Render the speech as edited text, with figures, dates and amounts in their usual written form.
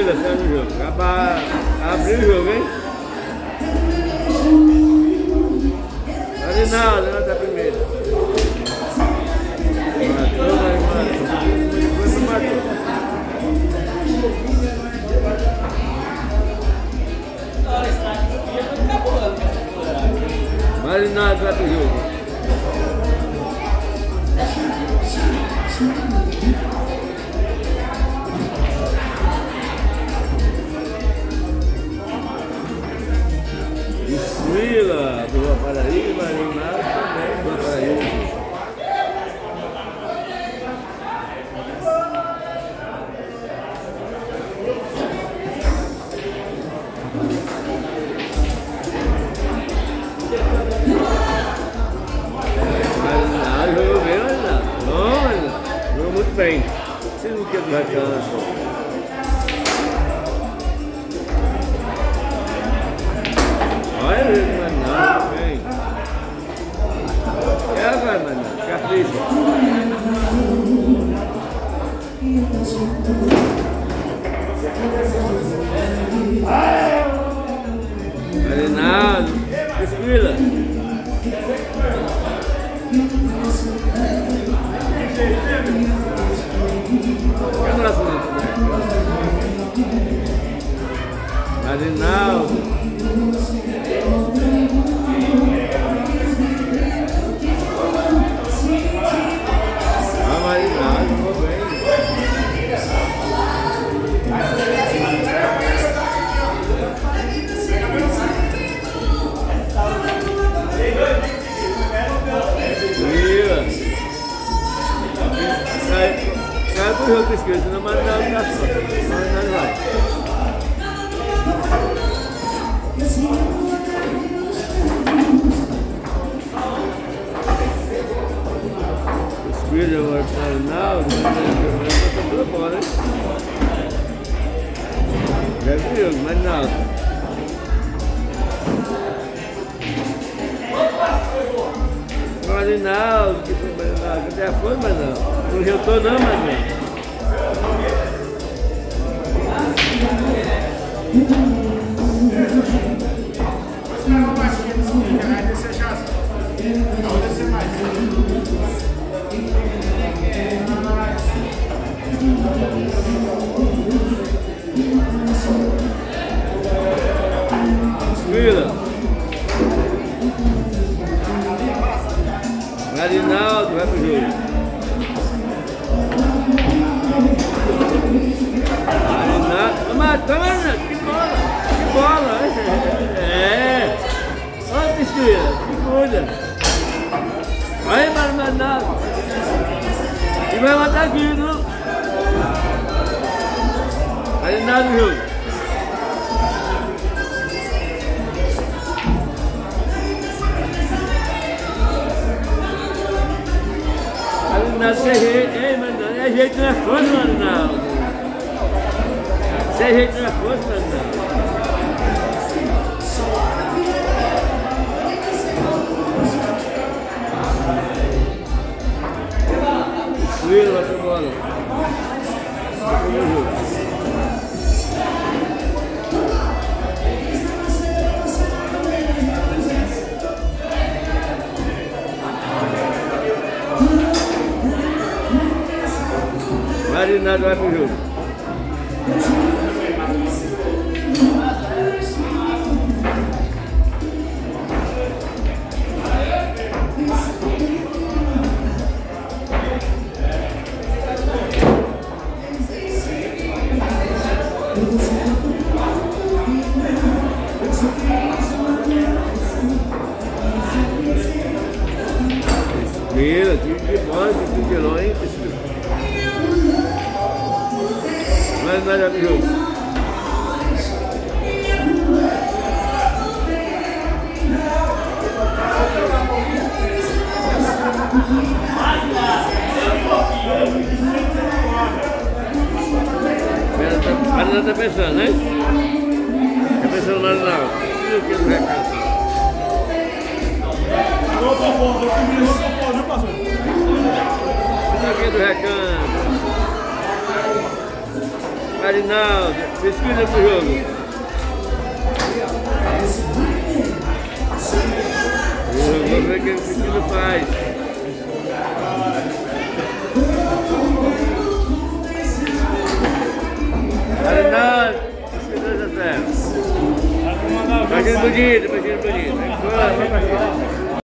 Biscuila, sai no jogo. Acabar, abrir o jogo, hein? Arinaldo, nota primeira. Matou, vai, matou. Marinaldo vai pro jogo. Biscuila do Rua Paraíba, Marinaldo também do Rua Paraíba. Jogou bem, olha. Olha, jogou muito bem. Você não quer do Recão. Olha ele, Marinaldo, bem. Vai, Marinaldo, capricha. Marinaldo, Biscuila. Marinaldo. Marinaldo, jogou bem. Sai pro jogo esquerdo, senão Marinaldo tá só. Marinaldo vai. Esquerdo agora pro Marinaldo, Marinaldo tá pela bola, hein? Já viu, Marinaldo. Marinaldo, que foi Marinaldo? Cadê a fome, Marinaldo? Não retou não, Marinaldo. Biscuila. Marinaldo vai pro jogo. Marinaldo. Matando, que bola! Que bola! É! Olha a Biscuila, que cuida! Aí, Marinaldo! E vai matar aqui, não? Marinaldo no jogo. Marinaldo, sem jeito, hein, Marinaldo? É jeito, não é força, Marinaldo. Sem jeito, não é força, Marinaldo. Biscuila, vai pra bola. Vai pro jogo. Marinaldo vai pro jogo. Biscuila, time de bola, time de vilão, hein? Mas nada do jogo. A Ana tá pensando, né? Tá pensando no Marinaldo. O que não recado? Isso aqui é do recanto. Arinaldo, pesquisa pro jogo. Vamos ver o que o Cristina faz. Arinaldo, pesquisa 2-0. Imagina bonito, imagina bonito. Vai pra cima.